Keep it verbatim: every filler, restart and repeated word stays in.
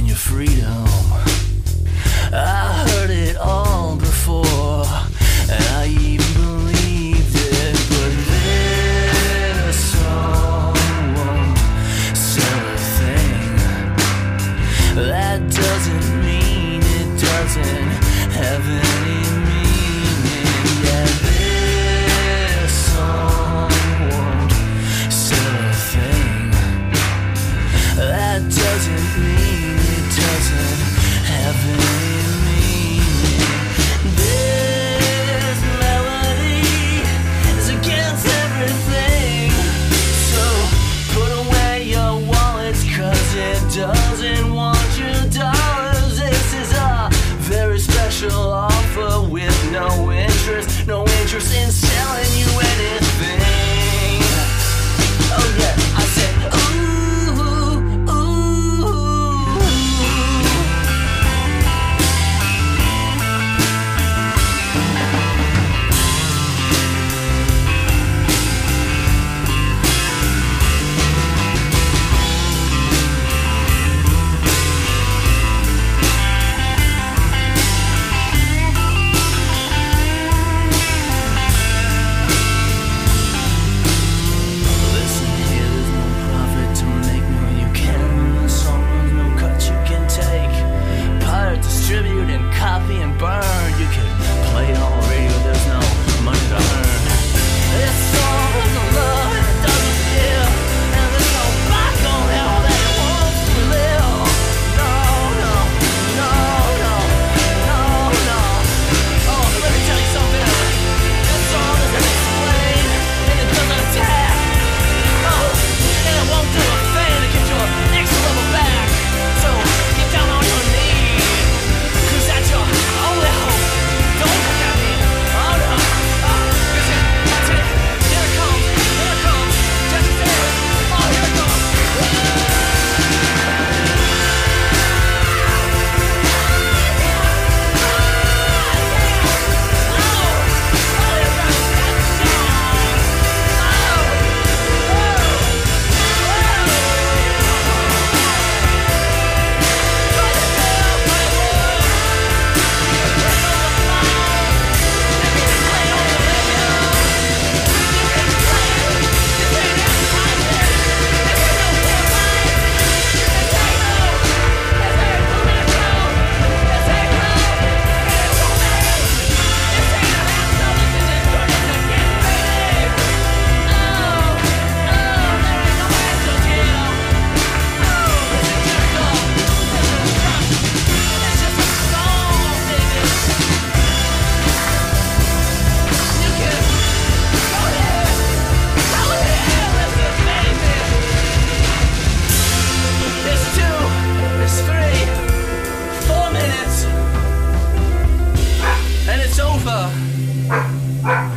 in your freedom. I heard it all before, and I even believed it. But this song won't sell a thing. That doesn't mean it doesn't have any meaning. Yeah, this song won't sell a thing. That doesn't mean it doesn't have any meaning. This melody is against everything. So put away your wallets, 'cause it doesn't want your dollars. This is a very special offer with no interest, no interest in selling you anything. Oh yeah, I said ooh, ooh. Listen here, there's no profit to make. No, you can't run the song, there's no cut you can take. Pirate, distribute, and copy and burn. You can play it on radio, there's no money to earn. This song doesn't love and it doesn't feel, and there's no black on hell that it wants to live. No, no, no, no, no, no. Oh, let me tell you something. This song doesn't explain, and it doesn't attack. Oh, and it won't do a thing to get your next level back. So get down on your knees, 'cause that's your only hope. Don't look at me. Oh no. Oh, listen, that's it. Here it comes. Here it comes. Just there. Oh, here it comes. It's two, it's three, four minutes, and it's over.